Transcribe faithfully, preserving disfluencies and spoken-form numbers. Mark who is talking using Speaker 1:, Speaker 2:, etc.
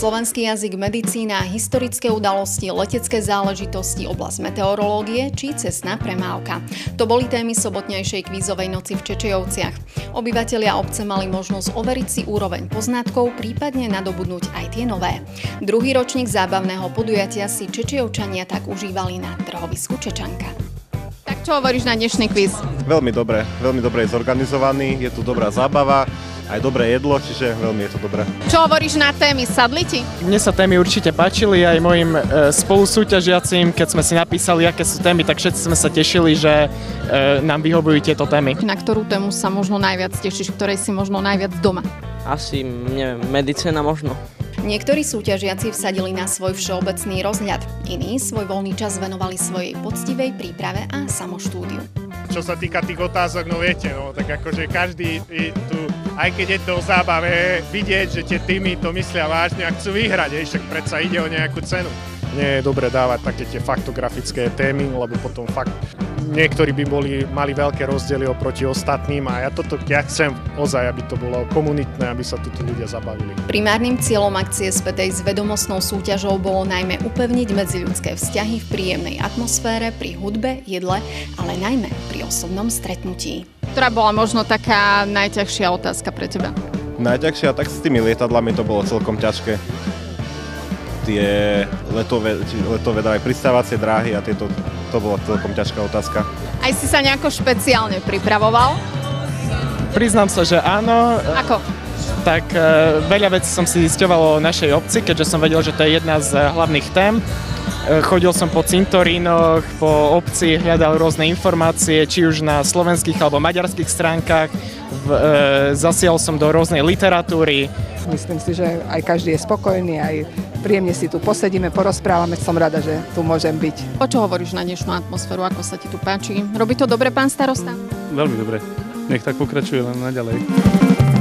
Speaker 1: Slovenský jazyk, medicína, historické udalosti, letecké záležitosti, oblasť meteorológie či cestná premávka. To boli témy sobotnejšej kvízovej noci v Čečejovciach. Obyvatelia obce mali možnosť overiť si úroveň poznatkov, prípadne nadobudnúť aj tie nové. Druhý ročník zábavného podujatia si Čečejovčania tak užívali na trhovisku Čečanka. Tak čo hovoríš na dnešný kvíz?
Speaker 2: Veľmi dobre, veľmi dobre je zorganizovaný, je tu dobrá zábava, aj dobré jedlo, čiže veľmi je to dobré.
Speaker 1: Čo hovoríš na témy? Sadli ti?
Speaker 3: Mne sa témy určite páčili, aj mojim e, spolusúťažiacim, keď sme si napísali, aké sú témy, tak všetci sme sa tešili, že e, nám vyhovujú tieto témy.
Speaker 1: Na ktorú tému sa možno najviac tešíš, ktorej si možno najviac doma?
Speaker 4: Asi, neviem, medicína možno.
Speaker 1: Niektorí súťažiaci vsadili na svoj všeobecný rozhľad, iní svoj voľný čas venovali svojej poctivej príprave a samoštúdiu.
Speaker 5: Čo sa týka tých otázok, no viete, no, tak akože každý tu, aj keď je to o zábave, vidieť, že tie týmy to myslia vážne a chcú vyhrať, hej, však predsa ide o nejakú cenu. Nie je dobre dávať také tie faktografické témy, lebo potom fakt niektorí by boli, mali veľké rozdiely oproti ostatným a ja toto, ja chcem ozaj, aby to bolo komunitné, aby sa tu ľudia zabavili.
Speaker 1: Primárnym cieľom akcie spätej s vedomostnou súťažou bolo najmä upevniť medziľudské vzťahy v príjemnej atmosfére, pri hudbe, jedle, ale najmä pri osobnom stretnutí. Ktorá bola možno taká najťažšia otázka pre teba?
Speaker 2: Najťažšia, tak s tými lietadlami to bolo celkom ťažké. Tie letové, letové dávaj pristávacie dráhy a tieto, to bola celkom ťažká otázka.
Speaker 1: Aj si sa nejako špeciálne pripravoval?
Speaker 3: Priznám sa, že áno.
Speaker 1: Ako?
Speaker 3: Tak e, veľa vecí som si zisťoval o našej obci, keďže som vedel, že to je jedna z hlavných tém. E, chodil som po cintorínoch, po obci, hľadal rôzne informácie, či už na slovenských alebo maďarských stránkach. V, e, zasial som do rôznej literatúry.
Speaker 6: Myslím si, že aj každý je spokojný, aj príjemne si tu posedíme, porozprávame. Som rada, že tu môžem byť.
Speaker 1: O čo hovoríš na dnešnú atmosféru? Ako sa ti tu páči? Robí to dobre, pán starosta?
Speaker 7: Veľmi dobre. Nech tak pokračuje len naďalej.